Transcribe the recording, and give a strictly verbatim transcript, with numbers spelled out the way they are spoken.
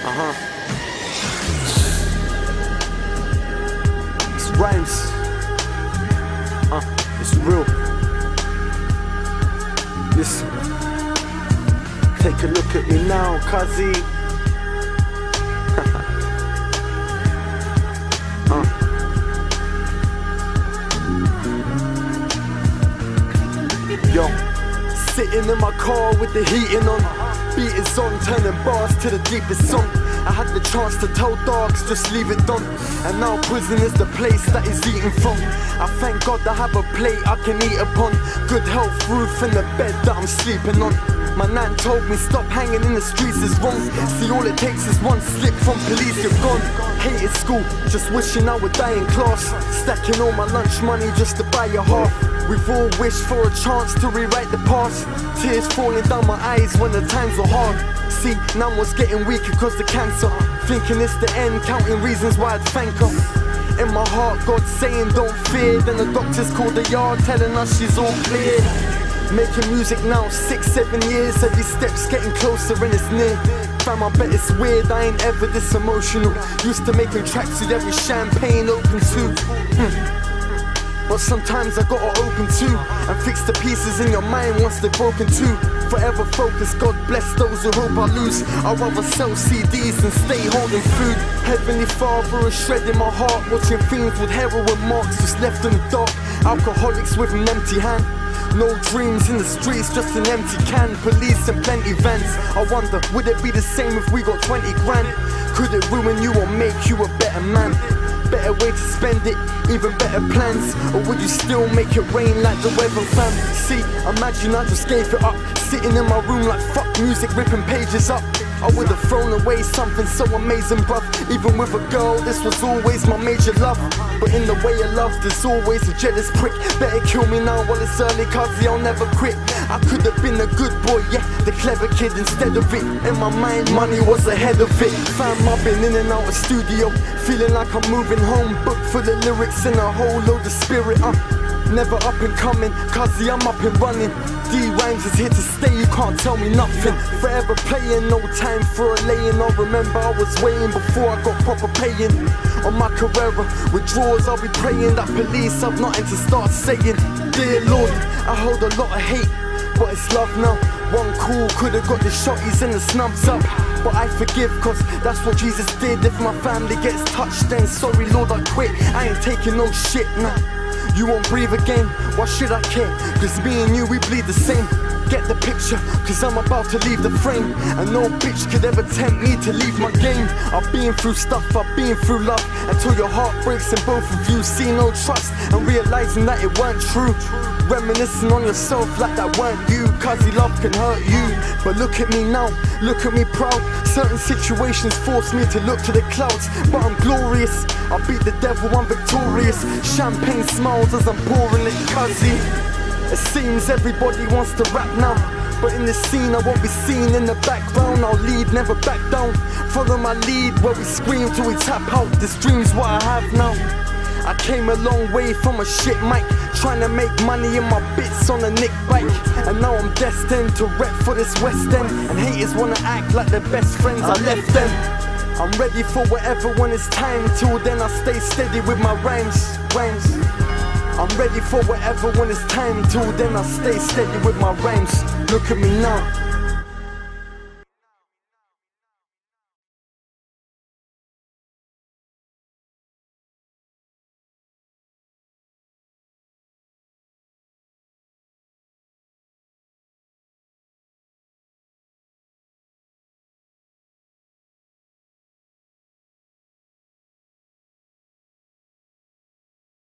Uh-huh. It's rhymes. Uh, it's real. Listen. Take a look at me now, Kazi. uh. Yo, sitting in my car with the heating on, beatings on, turning bars to the deepest song. I had the chance to tell dogs, just leave it done. And now prison is the place that he's eating from. I thank God I have a plate I can eat upon. Good health, roof and the bed that I'm sleeping on. My nan told me stop hanging in the streets is wrong. See, all it takes is one slip from police, you're gone. Hated school, just wishing I would die in class. Stacking all my lunch money just to buy a half. We've all wished for a chance to rewrite the past. Tears falling down my eyes when the times were hard. See, now was getting weaker cause the cancer. Thinking it's the end, counting reasons why I'd thank her. In my heart, God saying don't fear. Then the doctors called the yard telling us she's all clear. Making music now, six, seven years. Every step's getting closer and it's near. Fam, I bet it's weird, I ain't ever this emotional. Used to making tracks with every champagne open too. hmm. But sometimes I gotta open too and fix the pieces in your mind once they're broken too. Forever focused, God bless those who hope I lose. I'd rather sell C Ds and stay holding food. Heavenly Father is shredding my heart, watching fiends with heroin marks just left in the dark. Alcoholics with an empty hand. No dreams in the streets, just an empty can. Police and plenty vans. I wonder, would it be the same if we got twenty grand? Could it ruin you or make you a better man? Better way to spend it, even better plans. Or would you still make it rain like the weather, fam? See, imagine I just gave it up, sitting in my room like fuck music, ripping pages up. I would've thrown away something so amazing, bruv. Even with a girl, this was always my major love. But in the way of love, there's always a jealous prick. Better kill me now while it's early, cause I'll never quit. I could've been a good boy, yeah, the clever kid instead of it. In my mind, money was ahead of it. Fam, I've been in and out of studio, feeling like I'm moving home. Book full of lyrics and a whole load of spirit. I'm never up and coming, cause I'm up and running. D-Rhymes is here to stay, you can't tell me nothing. Forever playing, no time for a laying. I remember I was waiting before I got proper paying. On my Carrera, with drawers I'll be praying that police have nothing to start saying. Dear Lord, I hold a lot of hate, but it's love now. One call could've got the shotties and the snubs up. But I forgive cause that's what Jesus did. If my family gets touched then sorry Lord I quit. I ain't taking no shit now. You won't breathe again, why should I care? Cause me and you we bleed the same. Get the picture, cause I'm about to leave the frame. And no bitch could ever tempt me to leave my game. I've been through stuff, I've been through love, until your heart breaks and both of you see no trust. And realizing that it weren't true. Reminiscing on yourself like that weren't you. Cause love can hurt you. But look at me now, look at me proud. Certain situations force me to look to the clouds, but I'm glorious. I beat the devil, I'm victorious. Champagne smiles as I'm pouring it, cuzzy. It seems everybody wants to rap now, but in this scene I won't be seen in the background. I'll lead, never back down. Follow my lead where we scream till we tap out. This dream's what I have now. I came a long way from a shit mic, trying to make money in my bits on a Nick bike. And now I'm destined to rep for this West End, and haters wanna act like they're best friends, I left them. I'm ready for whatever when it's time. Till then I stay steady with my rhymes, rhymes. I'm ready for whatever when it's time. Till then I stay steady with my rhymes. Look at me now.